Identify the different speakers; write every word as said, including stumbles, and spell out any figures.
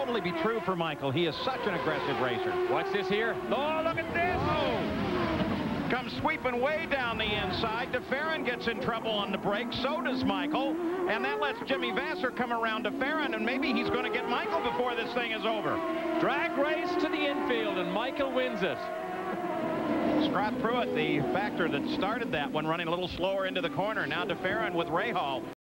Speaker 1: totally be true for Michael. He is such an aggressive racer.
Speaker 2: Watch this here. Oh, look at this.
Speaker 1: Oh. Comes sweeping way down the inside. Ferran gets in trouble on the brakes. So does Michael. And that lets Jimmy Vasser come around to Ferran, and maybe he's going to get Michael before this thing is over.
Speaker 2: Drag race to the infield, and Michael wins it.
Speaker 1: Scott Pruitt, the factor that started that one, running a little slower into the corner. Now Ferran with Rahal.